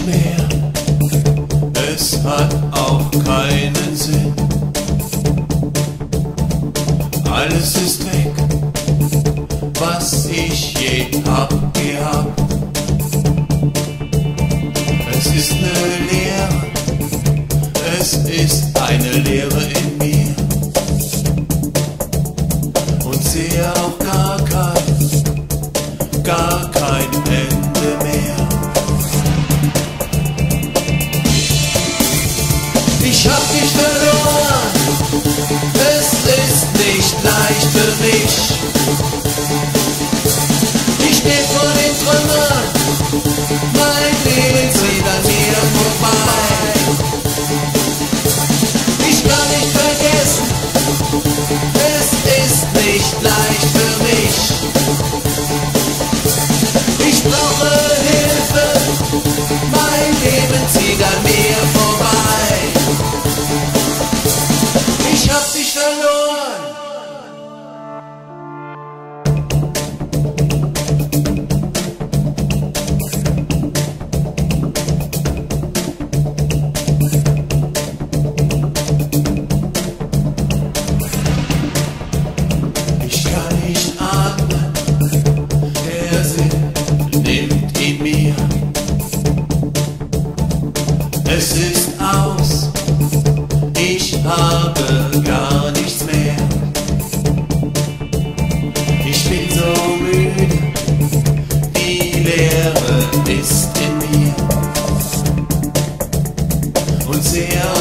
mehr, es hat auch keinen Sinn. Alles ist weg, was ich je hab gehabt. Es ist eine Leere, es ist eine Leere in mir und sehe auch gar kein Ende mehr. Ich hab dich verloren, es ist nicht leicht für mich. Ich steh vor den Trümmern, mein Leben zieht an mir vorbei. Ich kann nicht vergessen, es ist nicht leicht für mich. Ich brauche Hilfe, mein Leben zieht an mir vorbei. Ich hab dich verloren. Ich kann nicht atmen, der Sinn nimmt in mir. Es ist aus, ich habe gar nichts mehr. Ich bin so müde, die Leere ist in mir und sehe